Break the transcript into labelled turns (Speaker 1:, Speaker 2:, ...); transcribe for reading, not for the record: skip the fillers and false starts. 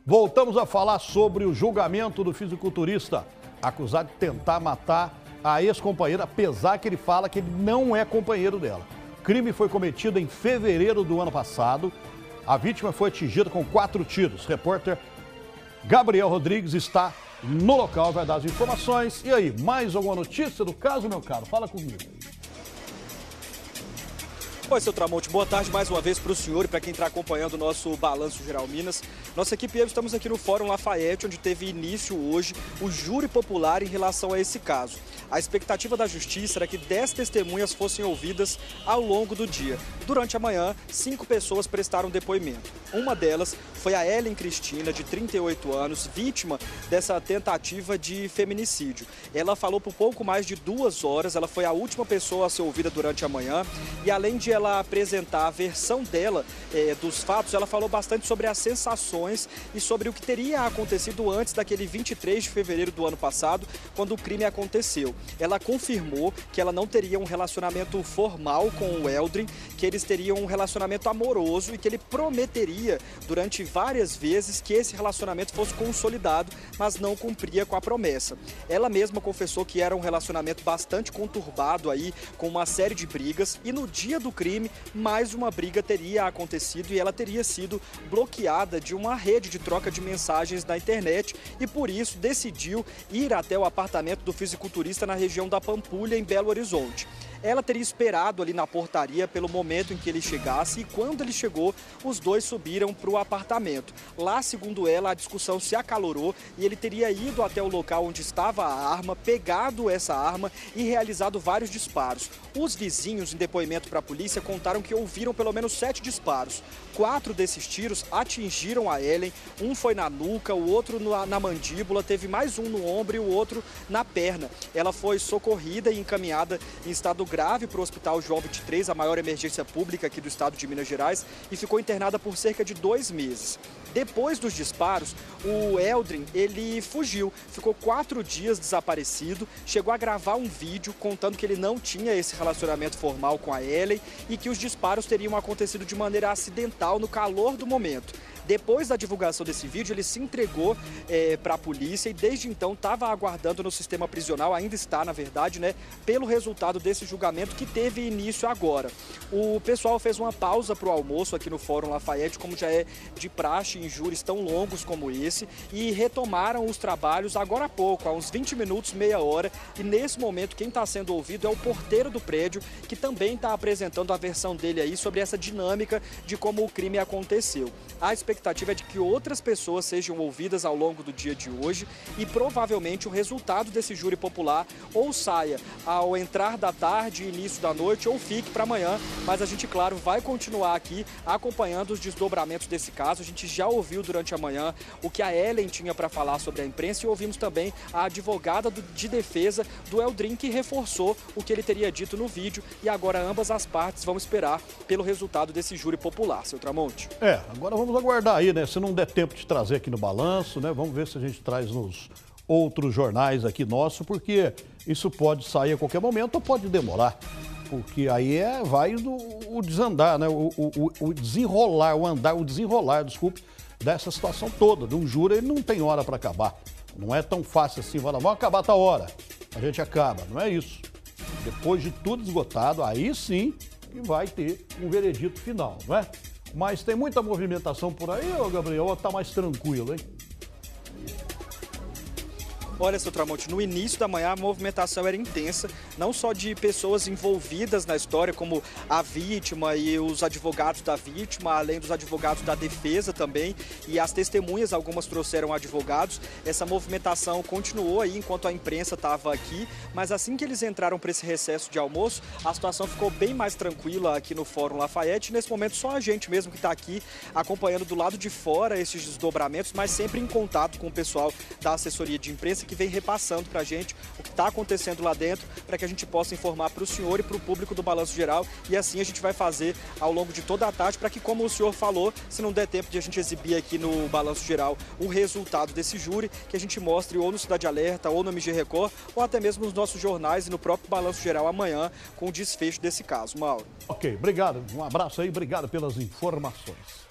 Speaker 1: Voltamos a falar sobre o julgamento do fisiculturista acusado de tentar matar a ex-companheira, apesar que ele fala que ele não é companheiro dela. O crime foi cometido em fevereiro do ano passado. A vítima foi atingida com 4 tiros. O repórter Gabriel Rodrigues está no local, vai dar as informações. E aí, mais alguma notícia do caso, meu caro? Fala comigo.
Speaker 2: Oi, seu Tramonte, boa tarde mais uma vez para o senhor e para quem está acompanhando o nosso Balanço Geral Minas. Nossa equipe e eu estamos aqui no Fórum Lafayette, onde teve início hoje o júri popular em relação a esse caso. A expectativa da justiça era que 10 testemunhas fossem ouvidas ao longo do dia. Durante a manhã, 5 pessoas prestaram depoimento. Uma delas foi a Ellen Cristina, de 38 anos, vítima dessa tentativa de feminicídio. Ela falou por pouco mais de 2 horas, ela foi a última pessoa a ser ouvida durante a manhã e além de ela apresentar a versão dela dos fatos, ela falou bastante sobre as sensações e sobre o que teria acontecido antes daquele 23 de fevereiro do ano passado, quando o crime aconteceu. Ela confirmou que ela não teria um relacionamento formal com o Eldrin, que eles teriam um relacionamento amoroso e que ele prometeria durante várias vezes que esse relacionamento fosse consolidado, mas não cumpria com a promessa. Ela mesma confessou que era um relacionamento bastante conturbado aí, com uma série de brigas, e no dia do crime, mais uma briga teria acontecido e ela teria sido bloqueada de uma rede de troca de mensagens na internet e por isso decidiu ir até o apartamento do fisiculturista na região da Pampulha, em Belo Horizonte. Ela teria esperado ali na portaria pelo momento em que ele chegasse e quando ele chegou, os dois subiram para o apartamento. Lá, segundo ela, a discussão se acalorou e ele teria ido até o local onde estava a arma, pegado essa arma e realizado vários disparos. Os vizinhos, em depoimento para a polícia, contaram que ouviram pelo menos 7 disparos. 4 desses tiros atingiram a Ellen, um foi na nuca, o outro na mandíbula, teve mais um no ombro e o outro na perna. Ela foi socorrida e encaminhada em estado grave para o Hospital João 23, a maior emergência pública aqui do estado de Minas Gerais, e ficou internada por cerca de 2 meses. Depois dos disparos, o Eldrin, ele fugiu, ficou 4 dias desaparecido, chegou a gravar um vídeo contando que ele não tinha esse relacionamento formal com a Ellen e que os disparos teriam acontecido de maneira acidental no calor do momento. Depois da divulgação desse vídeo, ele se entregou para a polícia e desde então estava aguardando no sistema prisional, ainda está na verdade, né, pelo resultado desse julgamento que teve início agora. O pessoal fez uma pausa para o almoço aqui no Fórum Lafayette, como já é de praxe em júris tão longos como esse, e retomaram os trabalhos agora há pouco, há uns 20 minutos, meia hora, e nesse momento quem está sendo ouvido é o porteiro do prédio, que também está apresentando a versão dele aí sobre essa dinâmica de como o crime aconteceu. A expectativa é de que outras pessoas sejam ouvidas ao longo do dia de hoje e provavelmente o resultado desse júri popular ou saia ao entrar da tarde e início da noite ou fique para amanhã, mas a gente, claro, vai continuar aqui acompanhando os desdobramentos desse caso. A gente já ouviu durante a manhã o que a Ellen tinha para falar sobre a imprensa e ouvimos também a advogada de defesa do Eldrin, que reforçou o que ele teria dito no vídeo e agora ambas as partes vão esperar pelo resultado desse júri popular, seu Tramonte.
Speaker 1: Agora vamos aguardar aí, né? Se não der tempo de trazer aqui no Balanço, né? Vamos ver se a gente traz nos outros jornais aqui nossos, porque isso pode sair a qualquer momento ou pode demorar. Porque aí vai o desandar, né? O desenrolar, desculpe, dessa situação toda. De um júri, ele não tem hora para acabar. Não é tão fácil assim, vamos acabar a tal hora. A gente acaba, não é isso. Depois de tudo esgotado, aí sim que vai ter um veredito final, não é? Mas tem muita movimentação por aí, ô Gabriel, ou tá mais tranquilo, hein?
Speaker 2: Olha, seu Tramonte, no início da manhã a movimentação era intensa, não só de pessoas envolvidas na história, como a vítima e os advogados da vítima, além dos advogados da defesa também, e as testemunhas, algumas trouxeram advogados. Essa movimentação continuou aí enquanto a imprensa estava aqui, mas assim que eles entraram para esse recesso de almoço, a situação ficou bem mais tranquila aqui no Fórum Lafayette. Nesse momento só a gente mesmo que está aqui acompanhando do lado de fora esses desdobramentos, mas sempre em contato com o pessoal da assessoria de imprensa, que vem repassando para a gente o que está acontecendo lá dentro, para que a gente possa informar para o senhor e para o público do Balanço Geral, e assim a gente vai fazer ao longo de toda a tarde, para que, como o senhor falou, se não der tempo de a gente exibir aqui no Balanço Geral o resultado desse júri, que a gente mostre ou no Cidade Alerta, ou no MG Record, ou até mesmo nos nossos jornais e no próprio Balanço Geral amanhã, com o desfecho desse caso. Mauro.
Speaker 1: Ok, obrigado, um abraço aí, obrigado pelas informações.